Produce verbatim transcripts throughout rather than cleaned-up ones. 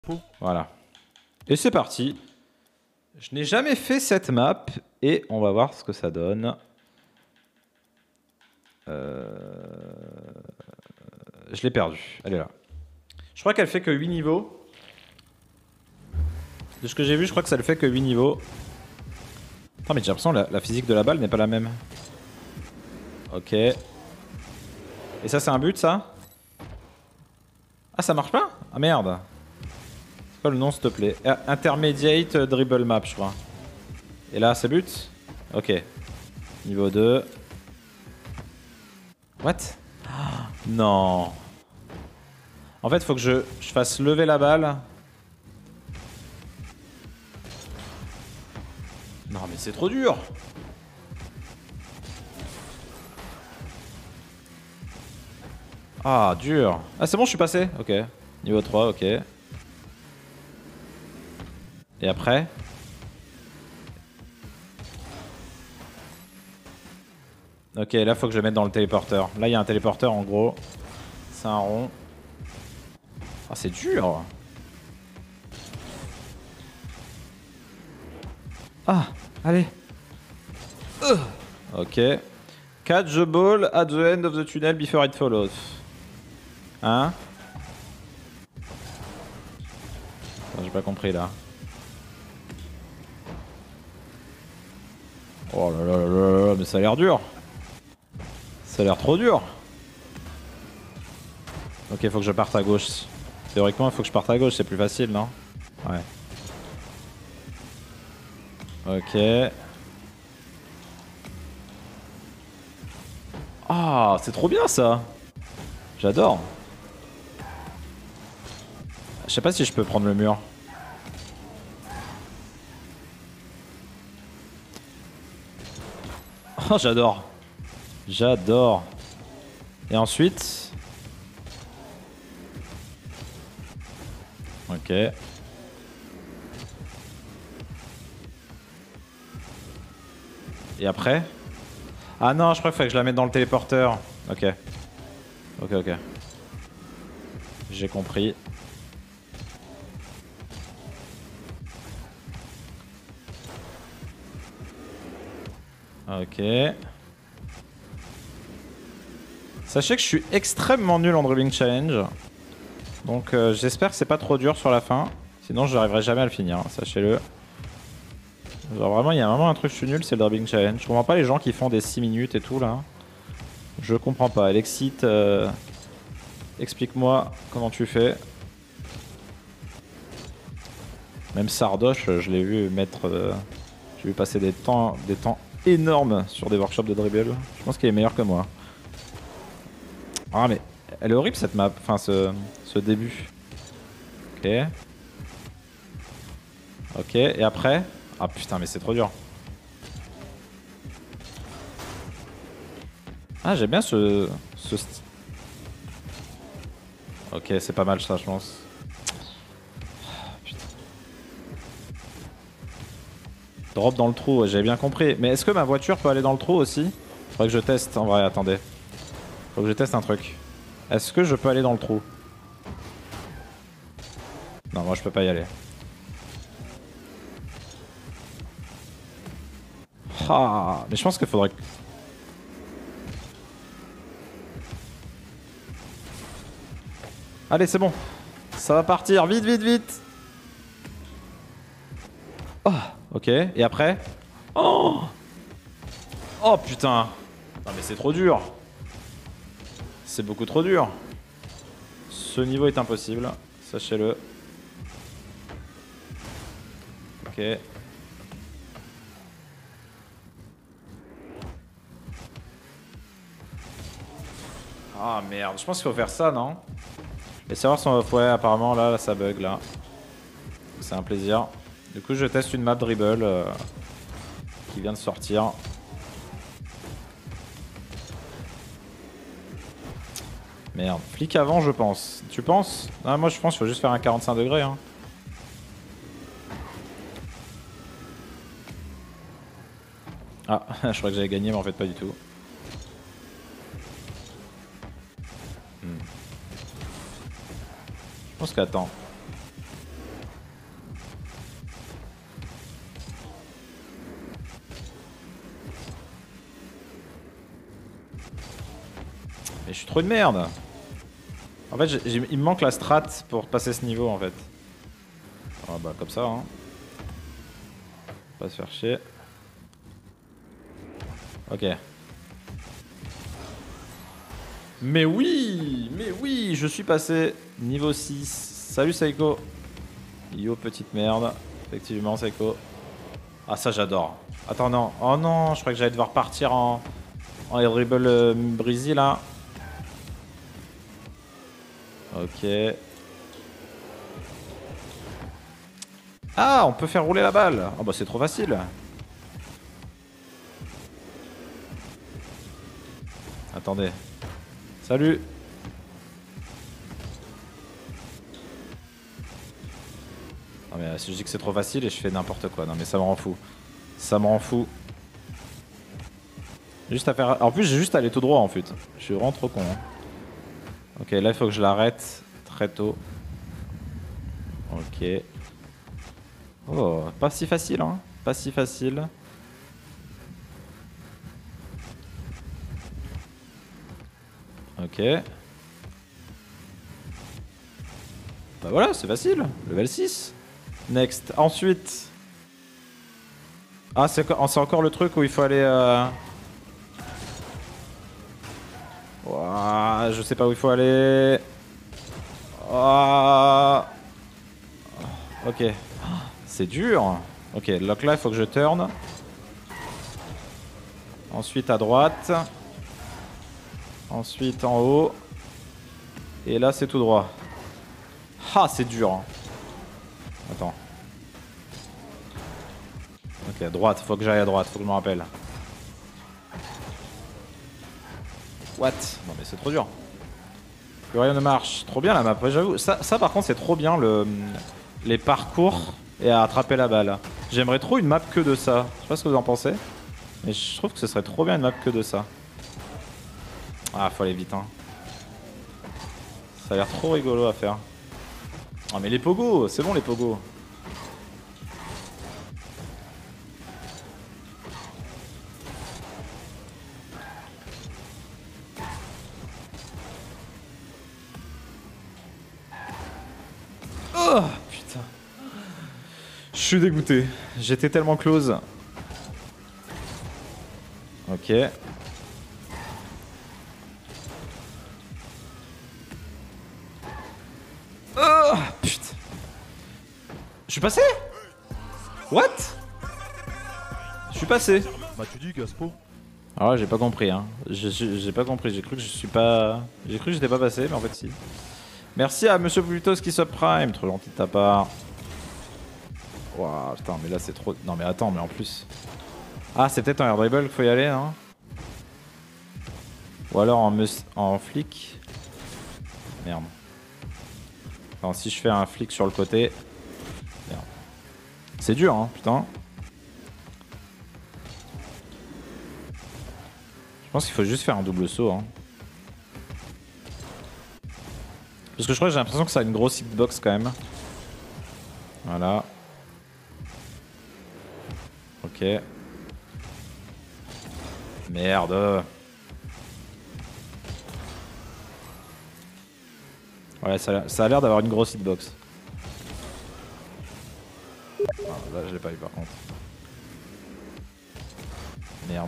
Voilà. Et c'est parti. Je n'ai jamais fait cette map et on va voir ce que ça donne. Euh... Je l'ai perdu. Elle est là. Je crois qu'elle fait que huit niveaux. De ce que j'ai vu, je crois que ça le fait que huit niveaux. Attends, mais j'ai l'impression que la, la physique de la balle n'est pas la même. Ok. Et ça, c'est un but, ça? Ah, ça marche pas? Ah merde. C'est quoi le nom, s'il te plaît? Intermediate Dribble Map, je crois. Et là, c'est but? Ok. Niveau deux. What? Non. En fait, il faut que je, je fasse lever la balle. Non, mais c'est trop dur. Ah, dur. Ah, c'est bon, je suis passé. Ok. Niveau trois, ok. Et après? Ok, là, faut que je le mette dans le téléporteur. Là, il y a un téléporteur, en gros. C'est un rond. Ah, c'est dur. Ah, allez. Uh. Ok. Catch the ball at the end of the tunnel before it follows. Hein? J'ai pas compris là. Oh là là là là là, mais ça a l'air dur. Ça a l'air trop dur. Ok, faut que je parte à gauche. Théoriquement, il faut que je parte à gauche, c'est plus facile, non? Ouais. Ok. Ah, c'est trop bien ça. J'adore. Je sais pas si je peux prendre le mur. Oh, j'adore. J'adore. Et ensuite... Ok. Et après? Ah non, je crois qu'il faut que je la mette dans le téléporteur. Ok. Ok, ok. J'ai compris. Ok. Sachez que je suis extrêmement nul en dribbling challenge. Donc euh, j'espère que c'est pas trop dur sur la fin. Sinon je n'arriverai jamais à le finir, hein, sachez-le. Genre vraiment, il y a vraiment un truc, je suis nul, c'est le dribbling challenge. Je comprends pas les gens qui font des six minutes et tout là. Je comprends pas. Alexit, euh... explique-moi comment tu fais. Même Sardoche, je l'ai vu mettre... Euh... J'ai vu passer des temps, des temps énormes sur des workshops de dribble. Je pense qu'il est meilleur que moi. Ah mais elle est horrible cette map, enfin ce, ce début. Ok. Ok, et après? Ah putain mais c'est trop dur. Ah j'aime bien ce... ce style. Ok, c'est pas mal ça je pense. Putain. Drop dans le trou, j'avais bien compris. Mais est-ce que ma voiture peut aller dans le trou aussi? Faudrait que je teste en vrai, attendez. Faut que je teste un truc. Est-ce que je peux aller dans le trou? Non, moi je peux pas y aller. Ah, mais je pense qu'il faudrait... que... Allez, c'est bon. Ça va partir, vite, vite, vite. Oh, ok, et après? Oh, oh putain. Non mais c'est trop dur. C'est beaucoup trop dur. Ce niveau est impossible, sachez-le. Ok. Ah merde, je pense qu'il faut faire ça, non? Et savoir si on va... Ouais, apparemment là, là ça bug là. C'est un plaisir. Du coup, je teste une map dribble euh, qui vient de sortir. Merde, flic avant je pense. Tu penses? Ah, moi je pense qu'il faut juste faire un quarante-cinq degrés. Hein. Ah, je crois que j'avais gagné mais en fait pas du tout. Hmm. Je pense qu'attends. je suis trop une merde. En fait, j'ai, j'ai, il me manque la strat pour passer ce niveau en fait. Ah bah comme ça hein. Pas se faire chier. Ok. Mais oui, mais oui, je suis passé niveau six. Salut Seiko. Yo petite merde. Effectivement Seiko. Ah ça j'adore. Attends non. Oh non, je crois que j'allais devoir partir en, en Dribble euh, Breezy là. Ok. Ah, on peut faire rouler la balle. Oh bah c'est trop facile. Attendez. Salut. Non mais si je dis que c'est trop facile et je fais n'importe quoi. Non mais ça me rend fou. Ça me rend fou. Juste à faire... En plus j'ai juste à aller tout droit en fait. Je suis vraiment trop con. Hein. Ok là il faut que je l'arrête très tôt. Ok. Oh, pas si facile hein. Pas si facile. Ok. Bah voilà, c'est facile. Level six. Next. Ensuite. Ah, c'est encore le truc où il faut aller... Euh... Ouah, je sais pas où il faut aller. Oh. Ok. C'est dur. Ok, donc là, il faut que je turn. Ensuite à droite. Ensuite en haut. Et là, c'est tout droit. Ah, c'est dur. Hein. Attends. Ok, à droite. Faut que j'aille à droite. Faut que je me rappelle. What? Non mais c'est trop dur. Plus rien ne marche. Trop bien la map. J'avoue. Ça, ça par contre, c'est trop bien le les parcours et à attraper la balle. J'aimerais trop une map que de ça. Je sais pas ce que vous en pensez. Mais je trouve que ce serait trop bien une map que de ça. Ah, faut aller vite hein. Ça a l'air trop rigolo à faire. Ah mais les pogos, c'est bon les pogos. Oh putain. Je suis dégoûté. J'étais tellement close. Ok. Oh putain. Je suis passé? What? Je suis passé. Bah tu dis Gaspo. Ah ouais, j'ai pas compris hein. J'ai pas compris, j'ai cru que je suis pas... J'ai cru que j'étais pas passé, mais en fait si. Merci à Monsieur Plutos qui subprime, trop gentil de ta part. Waouh, putain, mais là c'est trop... Non mais attends, mais en plus... Ah, c'est peut-être en air dribble qu'il faut y aller, hein. Ou alors en, mus... en flic. Merde. Attends, si je fais un flic sur le côté... Merde. C'est dur, hein, putain. Je pense qu'il faut juste faire un double saut, hein. Parce que je crois que j'ai l'impression que ça a une grosse hitbox quand même. Voilà. Ok. Merde. Ouais, ça, ça a l'air d'avoir une grosse hitbox. Ah, là, je l'ai pas eu par contre. Merde.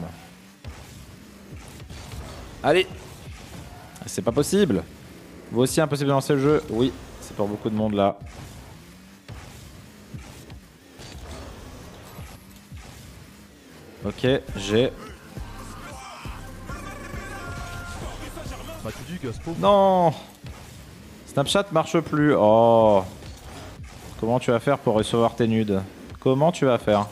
Allez. C'est pas possible. Vous aussi impossible de lancer le jeu? Oui, c'est pour beaucoup de monde là. Ok, j'ai... Bah tu dis Gaspo. Non! Snapchat marche plus. Oh! Comment tu vas faire pour recevoir tes nudes? Comment tu vas faire?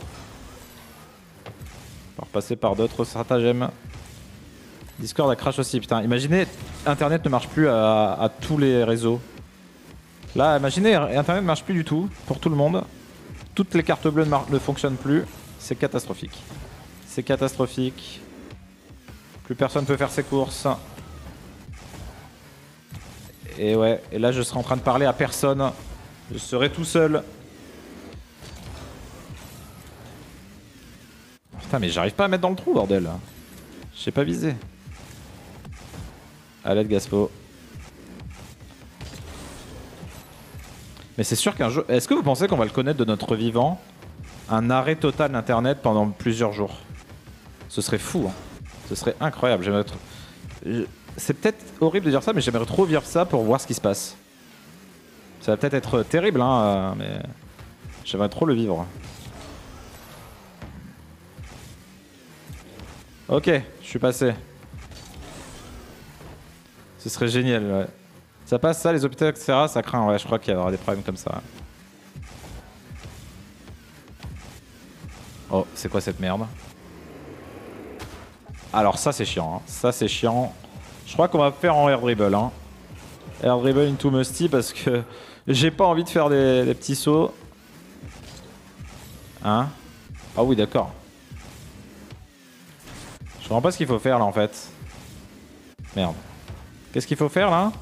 Par passer par d'autres stratagèmes. Discord a crash aussi, putain. Imaginez, Internet ne marche plus à, à tous les réseaux. Là, imaginez, Internet ne marche plus du tout pour tout le monde. Toutes les cartes bleues ne, ne fonctionnent plus. C'est catastrophique. C'est catastrophique. Plus personne peut faire ses courses. Et ouais, et là je serai en train de parler à personne. Je serai tout seul. Putain, mais j'arrive pas à mettre dans le trou, bordel. J'ai pas visé. À l'aide Gaspo. Mais c'est sûr qu'un jour... Est-ce que vous pensez qu'on va le connaître de notre vivant? Un arrêt total d'internet pendant plusieurs jours. Ce serait fou, hein. Ce serait incroyable. J'aimerais trop... Je... C'est peut-être horrible de dire ça, mais j'aimerais trop vivre ça pour voir ce qui se passe. Ça va peut-être être terrible, hein, mais j'aimerais trop le vivre. Ok, je suis passé. Ce serait génial, ouais. Ça passe ça, les hôpitaux, et cetera. Ça craint, ouais, je crois qu'il y aura des problèmes comme ça. Oh, c'est quoi cette merde? Alors ça c'est chiant, hein. Ça c'est chiant. Je crois qu'on va faire en air dribble, hein. Air dribble into Musty parce que j'ai pas envie de faire des, des petits sauts. Hein? Ah oui, d'accord. Je comprends pas ce qu'il faut faire là en fait. Merde. Qu'est-ce qu'il faut faire là?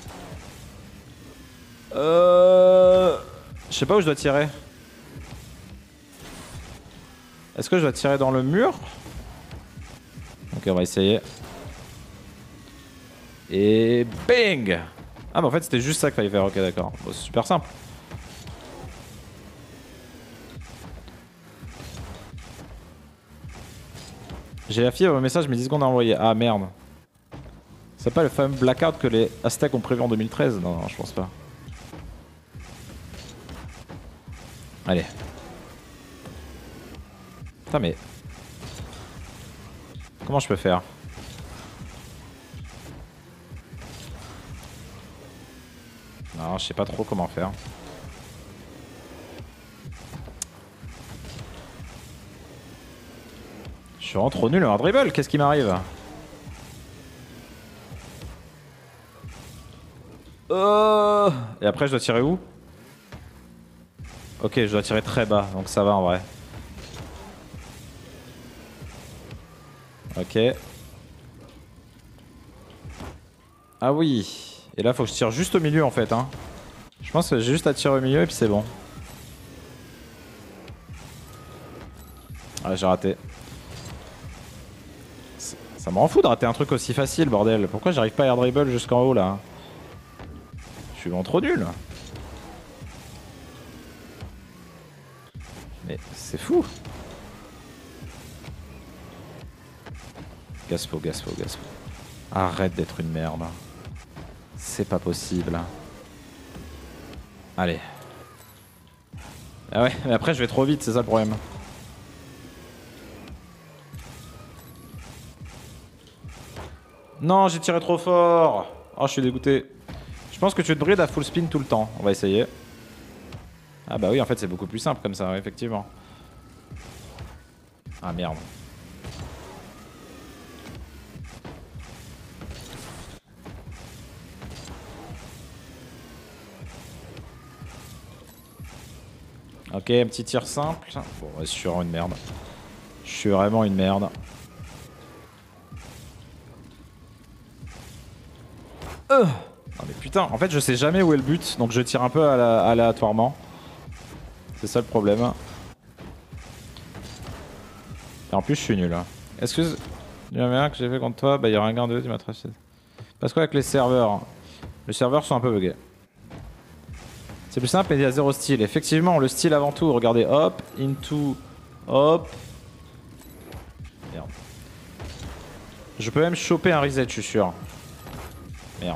Euh... Je sais pas où je dois tirer. Est-ce que je dois tirer dans le mur? Ok, on va essayer. Et bang! Ah bah en fait c'était juste ça qu'il fallait faire, ok d'accord. Bon, c'est super simple. J'ai la fièvre, message mais dix secondes à envoyer. Ah merde. C'est pas le fameux blackout que les Aztecs ont prévu en deux mille treize? Non, non, je pense pas. Allez. Putain mais... Comment je peux faire? Non, je sais pas trop comment faire. Je suis vraiment trop nul en dribble, qu'est-ce qui m'arrive? Oh. Et après je dois tirer où? Ok, je dois tirer très bas, donc ça va en vrai. Ok. Ah oui. Et là faut que je tire juste au milieu en fait, hein. Je pense que j'ai juste à tirer au milieu et puis c'est bon. Ah, j'ai raté. Ça me rend fou de rater un truc aussi facile, bordel. Pourquoi j'arrive pas à air dribble jusqu'en haut là? Je suis vraiment trop nul. Mais c'est fou. Gaspo, Gaspo, Gaspo. Arrête d'être une merde. C'est pas possible. Allez. Ah ouais, mais après je vais trop vite, c'est ça le problème. Non, j'ai tiré trop fort. Oh, je suis dégoûté. Je pense que tu te brides à full spin tout le temps. On va essayer. Ah bah oui, en fait c'est beaucoup plus simple comme ça, ouais, effectivement. Ah merde. Ok, un petit tir simple. Bon, ouais, je suis vraiment une merde. Je suis vraiment une merde. Euh non mais putain, en fait je sais jamais où est le but, donc je tire un peu aléatoirement. C'est ça le problème. Et en plus je suis nul. Est-ce que... Il y en avait un que j'ai fait contre toi, bah il y aura un gain de deux, tu m'as tracé. Parce quoi avec les serveurs? Les serveurs sont un peu buggés. C'est plus simple mais il y a zéro style. Effectivement, le style avant tout, regardez, hop, into, hop. Merde. Je peux même choper un reset, je suis sûr. Merde.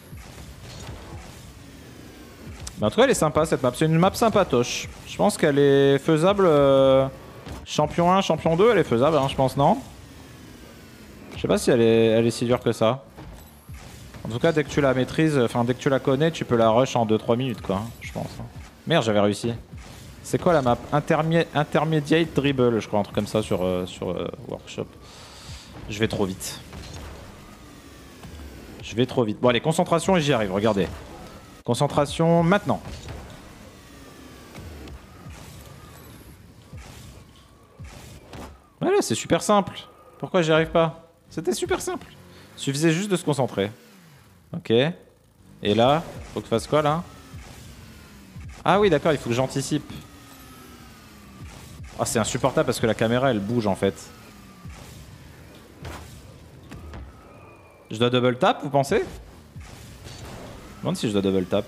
Mais en tout cas, elle est sympa cette map. C'est une map sympatoche. Je pense qu'elle est faisable. Euh... Champion un, champion deux, elle est faisable, hein, je pense, non? Je sais pas si elle est, elle est si dure que ça. En tout cas, dès que tu la maîtrises, enfin, dès que tu la connais, tu peux la rush en deux trois minutes, quoi, je pense. Merde, j'avais réussi. C'est quoi la map? Intermi Intermediate Dribble, je crois, un truc comme ça sur, euh, sur euh, Workshop. Je vais trop vite. Je vais trop vite. Bon, allez, concentration et j'y arrive, regardez. Concentration maintenant. Voilà, c'est super simple. Pourquoi j'y arrive pas? C'était super simple. Suffisait juste de se concentrer. Ok. Et là, faut que je fasse quoi là? Ah oui, d'accord, il faut que j'anticipe. Ah, c'est insupportable parce que la caméra elle bouge en fait. Je dois double tap, vous pensez? Je me demande si je dois double tap.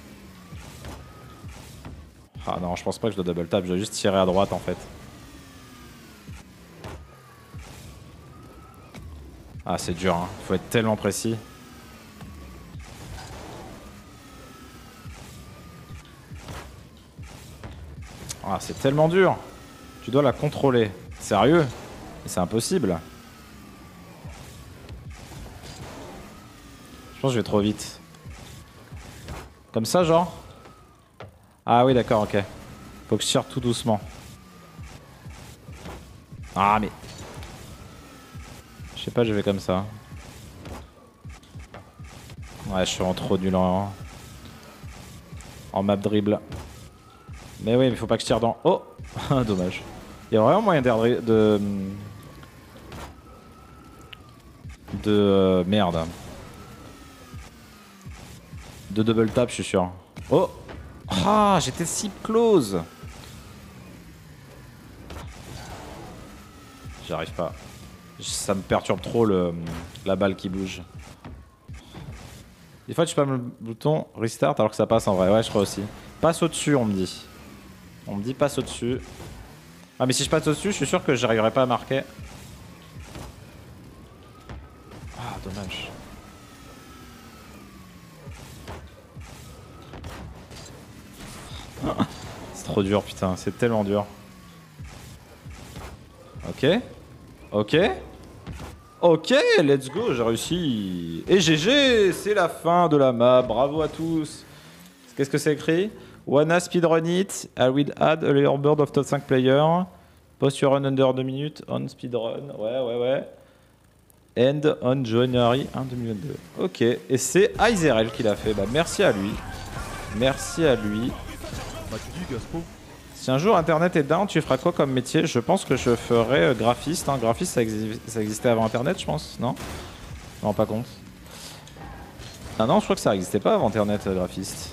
Ah non, je pense pas que je dois double tap, je dois juste tirer à droite en fait. Ah c'est dur, hein. Faut être tellement précis. Ah c'est tellement dur. Tu dois la contrôler. Sérieux? C'est impossible. Je pense que je vais trop vite. Comme ça genre? Ah oui d'accord, ok. Faut que je tire tout doucement. Ah mais... Je sais pas, je vais comme ça. Ouais, je suis en trop nul en... en map dribble. Mais oui, mais faut pas que je tire dans... Oh. Dommage. Il y a vraiment moyen de... de... de... Euh, merde. De double tap, je suis sûr. Oh. Ah, j'étais si close. J'arrive pas. Ça me perturbe trop le, la balle qui bouge. Des fois tu peux le bouton restart alors que ça passe en vrai. Ouais, je crois aussi. Passe au-dessus, on me dit. On me dit passe au-dessus. Ah mais si je passe au-dessus, je suis sûr que j'arriverai pas à marquer. Ah, dommage. C'est trop dur, putain. C'est tellement dur. Ok. Ok. Ok, let's go, j'ai réussi. Et G G, c'est la fin de la map. Bravo à tous. Qu'est-ce que c'est écrit? Wanna speedrun it? I will add a leaderboard of top cinq players. Post your run under deux minutes on speedrun. Ouais, ouais, ouais. End on January un deux mille vingt-deux. Ok, et c'est Aizerel qui l'a fait. Bah, merci à lui. Merci à lui. Bah, tu dis, Gaspo. Si un jour internet est down, tu feras quoi comme métier? Je pense que je ferais euh, graphiste. Hein. Graphiste, ça, exi ça existait avant internet, je pense, non? Je me rends pas compte. Ah non, je crois que ça existait pas avant internet, euh, graphiste.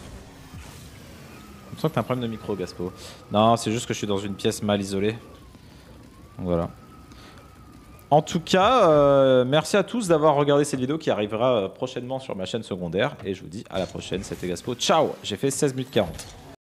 Je sens que t'as un problème de micro, Gaspo. Non, c'est juste que je suis dans une pièce mal isolée. Donc voilà. En tout cas, euh, merci à tous d'avoir regardé cette vidéo qui arrivera euh, prochainement sur ma chaîne secondaire. Et je vous dis à la prochaine, c'était Gaspo. Ciao! J'ai fait seize minutes quarante.